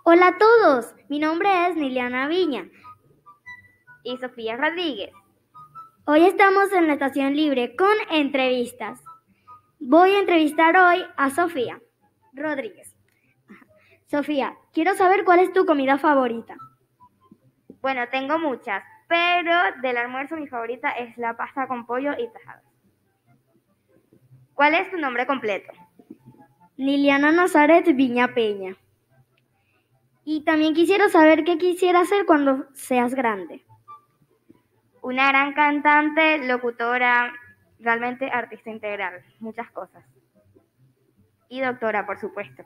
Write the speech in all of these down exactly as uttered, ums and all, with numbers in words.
Hola a todos, mi nombre es Niliana Viña y Sofía Rodríguez. Hoy estamos en la estación libre con entrevistas. Voy a entrevistar hoy a Sofía Rodríguez. Sofía, quiero saber cuál es tu comida favorita. Bueno, tengo muchas, pero del almuerzo mi favorita es la pasta con pollo y tajadas. ¿Cuál es tu nombre completo? Liliana Nazaret Viña Peña. Y también quisiera saber qué quisiera hacer cuando seas grande. Una gran cantante, locutora, realmente artista integral, muchas cosas. Y doctora, por supuesto.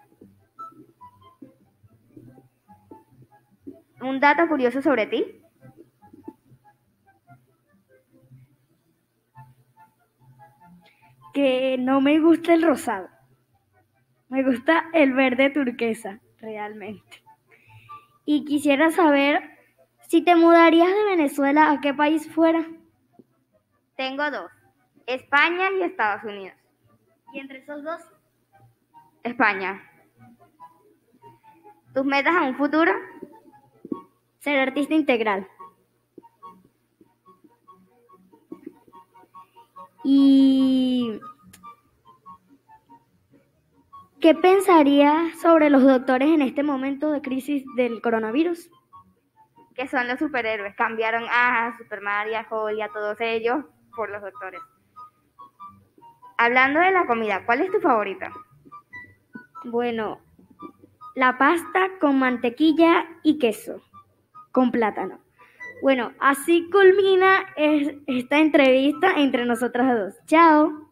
¿Un dato curioso sobre ti? Que no me gusta el rosado. Me gusta el verde turquesa, realmente. Y quisiera saber si te mudarías de Venezuela, ¿a qué país fuera? Tengo dos, España y Estados Unidos. ¿Y entre esos dos? España. ¿Tus metas a un futuro? Ser artista integral. ¿Y qué pensarías sobre los doctores en este momento de crisis del coronavirus? Que son los superhéroes. Cambiaron a Superman y a Hulk y a todos ellos por los doctores. Hablando de la comida, ¿cuál es tu favorita? Bueno, la pasta con mantequilla y queso, con plátano. Bueno, así culmina esta entrevista entre nosotras dos. Chao.